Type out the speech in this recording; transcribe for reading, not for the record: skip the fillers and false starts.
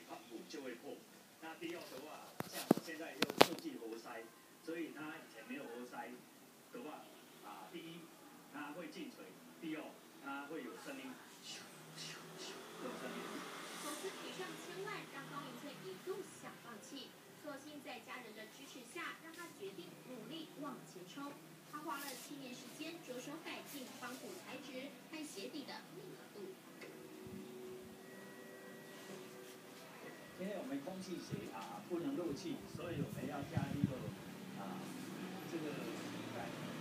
它补就会破。那第二的话，像我现在又设计活塞，所以它以前没有活塞的话，第一它会进水，第二它会有声音，咻咻咻这种声音。 投资赔上千万，让高明翠一度想放弃，所幸在家人的支持下，让他决定努力往前冲。他花了7年时间，着手改进帮补材质和鞋底的密合度。 因为我们空气鞋不能漏气，所以我们要加一个这个